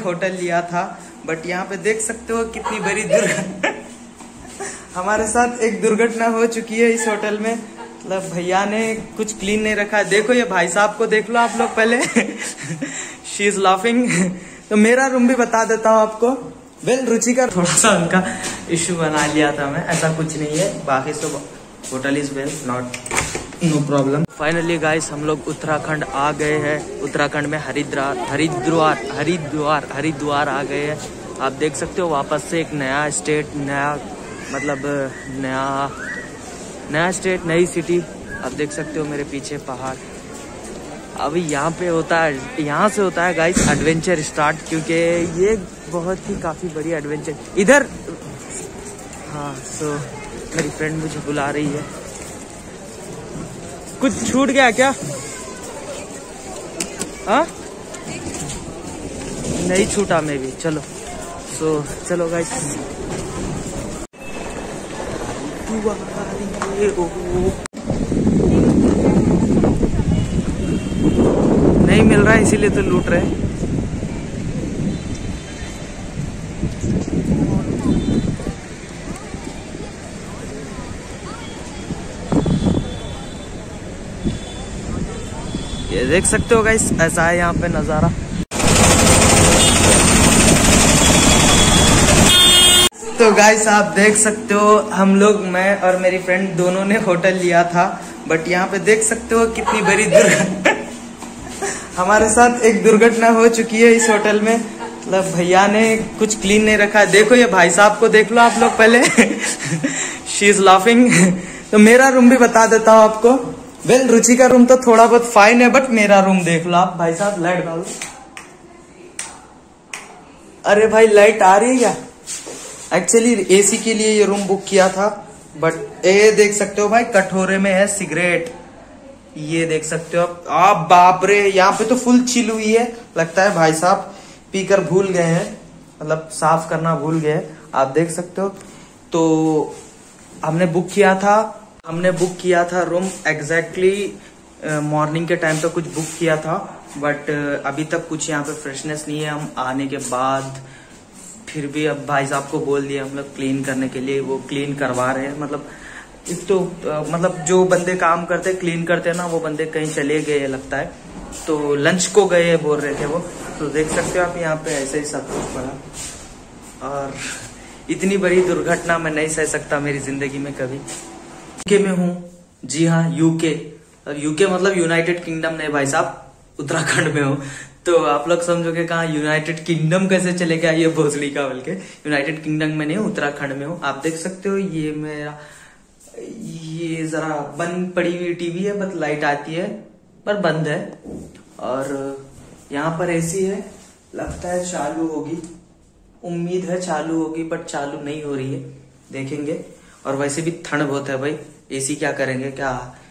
Hotel लिया था, but यहाँ पे देख सकते हो कितनी बड़ी दुर्घटना हमारे साथ एक दुर्घटना हो चुकी है इस होटल में। मतलब भैया ने कुछ क्लीन नहीं रखा है। देखो ये भाई साहब को देख लो आप लोग पहले शी इज लाफिंग। तो मेरा रूम भी बता देता हूँ आपको। वेल रुचि का थोड़ा सा उनका इश्यू बना लिया था मैं, ऐसा कुछ नहीं है, बाकी सब hotel is well, not no problem. Finally guys हम लोग उत्तराखंड आ गए हैं। उत्तराखंड में हरिद्वार आ गए हैं। आप देख सकते हो वापस से एक नया स्टेट, नया स्टेट, नई सिटी। आप देख सकते हो मेरे पीछे पहाड़। अभी यहाँ पे होता है, यहाँ से होता है गाइस एडवेंचर स्टार्ट, क्योंकि ये बहुत ही काफी बड़ी एडवेंचर इधर। हाँ सो मेरी फ्रेंड मुझे बुला रही है। कुछ छूट गया क्या? हाँ नहीं छूटा मैं भी। चलो चलो गाइस। नहीं मिल रहा है इसीलिए तो लूट रहे। ये देख सकते हो गाइस, ऐसा है यहाँ पे नजारा। तो गाइस आप देख सकते हो हम लोग, मैं और मेरी फ्रेंड दोनों ने होटल लिया था, बट यहाँ पे देख सकते हो कितनी बड़ी दुर्घटना हमारे साथ एक दुर्घटना हो चुकी है इस होटल में। मतलब भैया ने कुछ क्लीन नहीं रखा है। देखो ये भाई साहब को देख लो आप लोग पहले शी इज लाफिंग। तो मेरा रूम भी बता देता हूँ आपको। वेल रुचि का रूम तो थोड़ा बहुत फाइन है, बट मेरा रूम देख लो आप। भाई साहब लाइट डालो। अरे भाई लाइट आ रही है क्या? एक्चुअली एसी के लिए ये रूम बुक किया था, बट ये देख सकते हो भाई कटोरे में है सिगरेट। ये देख सकते हो आप बाप रे, यहाँ पे तो फुल चिल हुई है। लगता है भाई साहब पीकर भूल गए हैं, मतलब साफ करना भूल गए। आप देख सकते हो। तो हमने बुक किया था रूम एग्जैक्टली मॉर्निंग के टाइम पे कुछ बुक किया था, बट अभी तक कुछ यहाँ पे फ्रेशनेस नहीं है। हम आने के बाद फिर भी अब भाई साहब को बोल दिया हम लोग क्लीन करने के लिए, वो क्लीन करवा रहे हैं। मतलब एक तो मतलब जो बंदे काम करते क्लीन करते हैं ना, वो बंदे कहीं चले गए लगता है, तो लंच को गए बोल रहे थे वो। तो देख सकते हो आप यहाँ पे ऐसे ही सब कुछ पड़ा। और इतनी बड़ी दुर्घटना मैं नहीं सह सकता मेरी जिंदगी में कभी। यूके में हूँ, जी हाँ यूके मतलब यूनाइटेड किंगडम नहीं भाई साहब, उत्तराखंड में हूँ। तो आप लोग समझोगे कहाँ यूनाइटेड किंगडम कैसे चले गया ये भोसड़ी का, बल्कि यूनाइटेड किंगडम में नहीं, उत्तराखंड में हूँ। आप देख सकते हो ये मेरा, ये जरा बंद पड़ी हुई टीवी है, बस लाइट आती है पर बंद है। और यहाँ पर एसी है, लगता है चालू होगी, उम्मीद है चालू होगी, बट चालू नहीं हो रही है, देखेंगे। और वैसे भी ठंड बहुत है भाई, एसी क्या करेंगे, क्या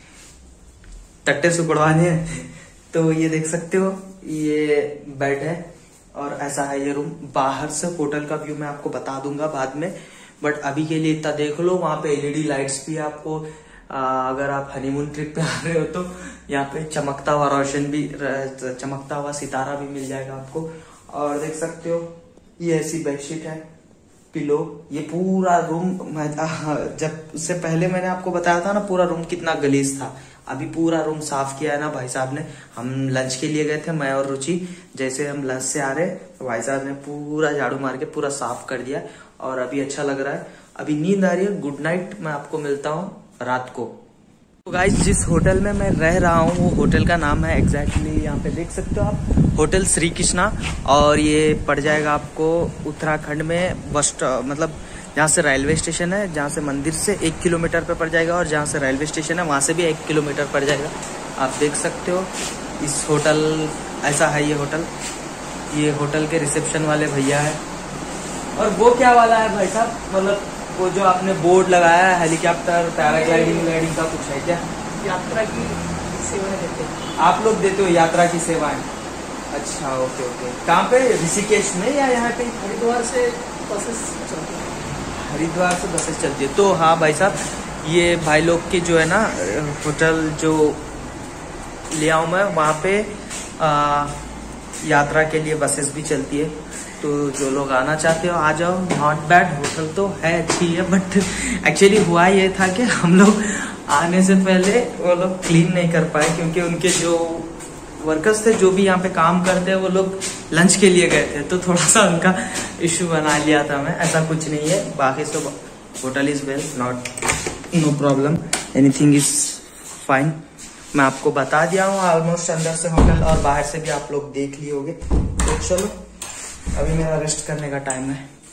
टट्टे से बढ़वाने हैं। तो ये देख सकते हो ये बेड है और ऐसा है ये रूम। बाहर से होटल का व्यू मैं आपको बता दूंगा बाद में, बट अभी के लिए इतना देख लो। वहां पे एलईडी लाइट्स भी आपको अगर आप हनीमून ट्रिप पे आ रहे हो तो यहाँ पे चमकता हुआ रोशन भी, चमकता हुआ सितारा भी मिल जाएगा आपको। और देख सकते हो ये ऐसी बेडशीट है, पिलो। ये पूरा रूम, जब उससे पहले मैंने आपको बताया था ना पूरा रूम कितना गलीज था, अभी पूरा रूम साफ किया है ना भाई साहब ने। हम लंच के लिए गए थे मैं और रुचि, जैसे हम लंच से आ रहे तो भाई साहब ने पूरा झाड़ू मार के पूरा साफ कर दिया और अभी अच्छा लग रहा है। अभी नींद आ रही है, गुड नाइट। मैं आपको मिलता हूँ रात को। तो गाइस जिस होटल में मैं रह रहा हूँ वो होटल का नाम है एग्जैक्टली यहाँ पे देख सकते हो आप, होटल श्री कृष्णा। और ये पड़ जाएगा आपको उत्तराखंड में बस, मतलब जहाँ से रेलवे स्टेशन है, जहाँ से मंदिर से 1 किलोमीटर पे पड़ जाएगा, और जहाँ से रेलवे स्टेशन है वहाँ से भी 1 किलोमीटर पड़ जाएगा। आप देख सकते हो इस होटल, ऐसा है ये होटल। ये होटल के रिसेप्शन वाले भैया है। और वो क्या वाला है भाई साहब, मतलब वो जो आपने बोर्ड लगाया है हेलीकॉप्टर पैराग्लाइडिंग व्लाइडिंग का कुछ है क्या? यात्रा की सेवाएं देते हैं। आप लोग देते हो यात्रा की सेवाएं? अच्छा ओके ओके। कहाँ पे, ऋषिकेश में या यहाँ पे? हरिद्वार से बसेस चलती है। हरिद्वार से बसेस चलती है। तो हाँ भाई साहब, ये भाई लोग की जो है ना होटल जो लिया हूँ मैं, वहाँ पे यात्रा के लिए बसेस भी चलती है। तो जो लोग आना चाहते हो आ जाओ, नॉट बैड, होटल तो है अच्छी है, बट एक्चुअली हुआ ये था कि हम लोग आने से पहले वो लोग क्लीन नहीं कर पाए, क्योंकि उनके जो वर्कर्स थे जो भी यहाँ पे काम करते हैं वो लोग लंच के लिए गए थे, तो थोड़ा सा उनका इश्यू बना लिया था मैं। ऐसा कुछ नहीं है, बाकी सब hotel is well, not no problem, anything is fine. मैं आपको बता दिया हूँ ऑलमोस्ट अंदर से होटल, और बाहर से भी आप लोग देख लिए होंगे। तो चलो अभी मेरा रेस्ट करने का टाइम है।